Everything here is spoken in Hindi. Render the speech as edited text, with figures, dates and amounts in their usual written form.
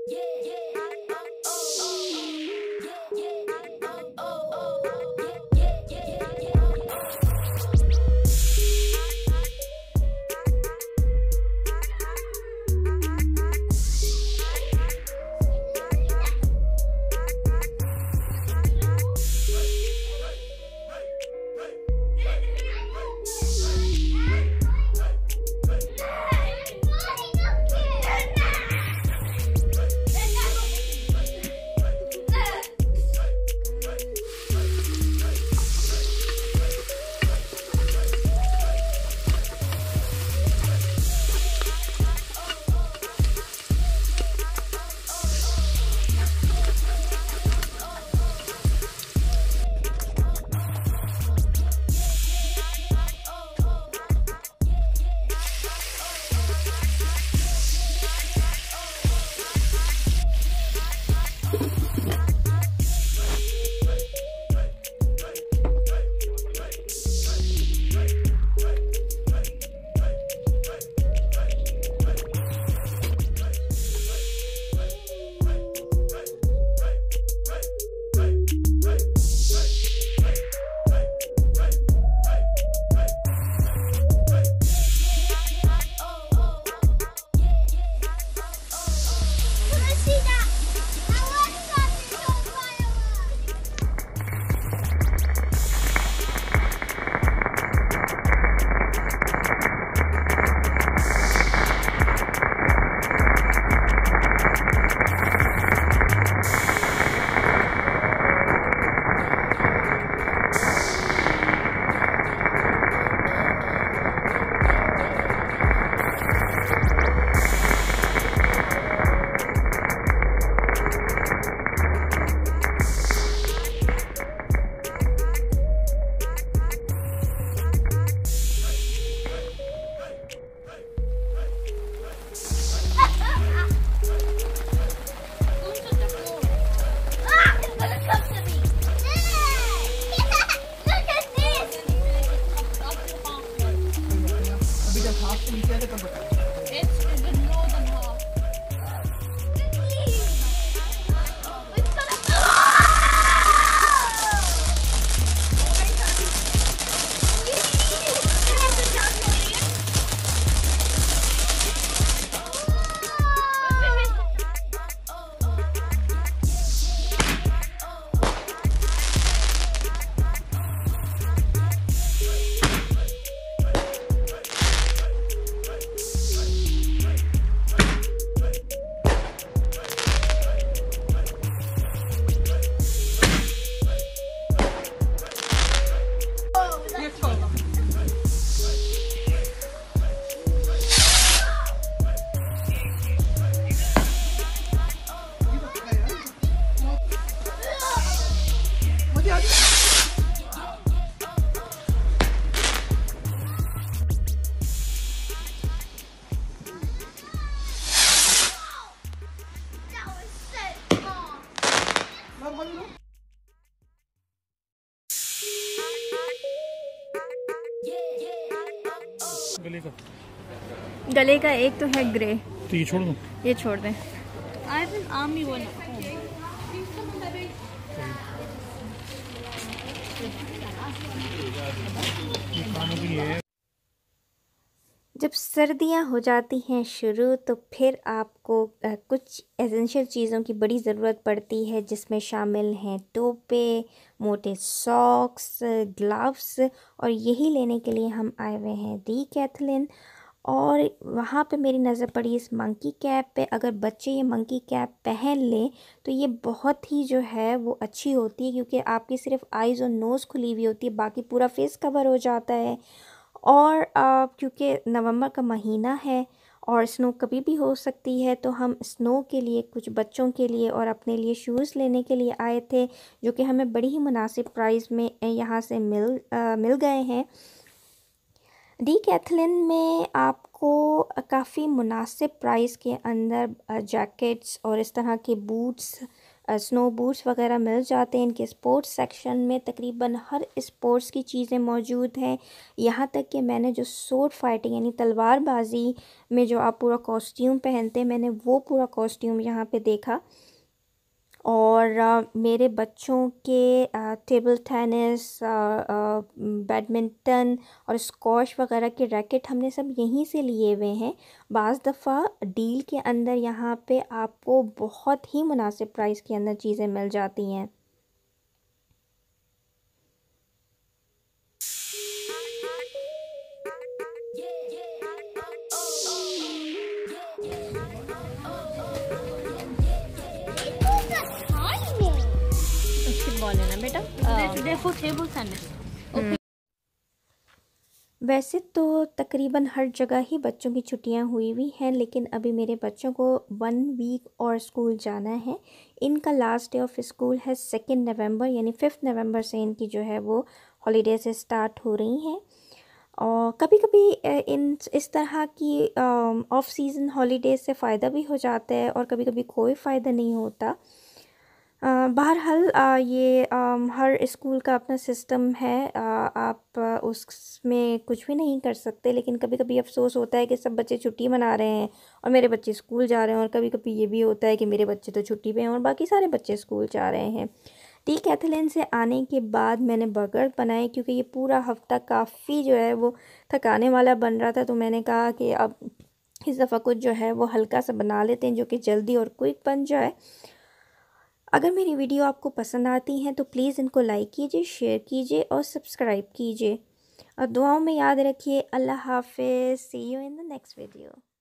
गले का एक तो है ग्रे, तो ये छोड़ दूं? ये छोड़ दें। I have an army one at home. जब सर्दियां हो जाती हैं शुरू तो फिर आपको कुछ एसेंशियल चीज़ों की बड़ी ज़रूरत पड़ती है, जिसमें शामिल हैं टोपे, मोटे सॉक्स, ग्लव्स। और यही लेने के लिए हम आए हुए हैं डीकैथलिन। और वहाँ पे मेरी नज़र पड़ी इस मंकी कैप पे। अगर बच्चे ये मंकी कैप पहन लें तो ये बहुत ही जो है वो अच्छी होती है, क्योंकि आपकी सिर्फ आइज़ और नोज़ खुली हुई होती है, बाकी पूरा फेस कवर हो जाता है। और क्योंकि नवंबर का महीना है और स्नो कभी भी हो सकती है, तो हम स्नो के लिए कुछ बच्चों के लिए और अपने लिए शूज़ लेने के लिए आए थे, जो कि हमें बड़ी ही मुनासिब प्राइस में यहाँ से मिल गए हैं। डीकैथलिन में आपको काफ़ी मुनासिब प्राइस के अंदर जैकेट्स और इस तरह के बूट्स स्नो बूट्स वगैरह मिल जाते हैं। इनके स्पोर्ट्स सेक्शन में तकरीबन हर स्पोर्ट्स की चीज़ें मौजूद हैं। यहाँ तक कि मैंने जो सोर्ड फाइटिंग यानी तलवारबाजी में जो आप पूरा कॉस्ट्यूम पहनते हैं, मैंने वो पूरा कॉस्ट्यूम यहाँ पे देखा। और मेरे बच्चों के टेबल टेनिस, बैडमिंटन और स्क्वॉश वगैरह के रैकेट हमने सब यहीं से लिए हुए हैं। बाज़ दफ़ा डील के अंदर यहाँ पे आपको बहुत ही मुनासिब प्राइस के अंदर चीज़ें मिल जाती हैं। Basketball है ना बेटा? They're for table tennis. वैसे तो तकरीबन हर जगह ही बच्चों की छुट्टियां हुई हुई हैं, लेकिन अभी मेरे बच्चों को 1 वीक और स्कूल जाना है। इनका लास्ट डे ऑफ स्कूल है 2 नवंबर, यानी 5 नवंबर से इनकी जो है वो हॉलीडे से स्टार्ट हो रही हैं। और कभी कभी इन इस तरह की ऑफ सीज़न हॉलीडेज से फ़ायदा भी हो जाता है और कभी कभी कोई फ़ायदा नहीं होता। बहरहाल ये हर स्कूल का अपना सिस्टम है। आप उसमें कुछ भी नहीं कर सकते, लेकिन कभी कभी अफसोस होता है कि सब बच्चे छुट्टी मना रहे हैं और मेरे बच्चे स्कूल जा रहे हैं, और कभी कभी ये भी होता है कि मेरे बच्चे तो छुट्टी पे हैं और बाकी सारे बच्चे स्कूल जा रहे हैं। कैथलन से आने के बाद मैंने बर्गर बनाए, क्योंकि ये पूरा हफ्ता काफ़ी जो है वो थकाने वाला बन रहा था। तो मैंने कहा कि अब इस दफ़ा कुछ जो है वो हल्का सा बना लेते हैं जो कि जल्दी और क्विक बन जाए। अगर मेरी वीडियो आपको पसंद आती हैं तो प्लीज़ इनको लाइक कीजिए, शेयर कीजिए और सब्सक्राइब कीजिए। और दुआओं में याद रखिए। अल्लाह हाफ़िज़। See you in the next video.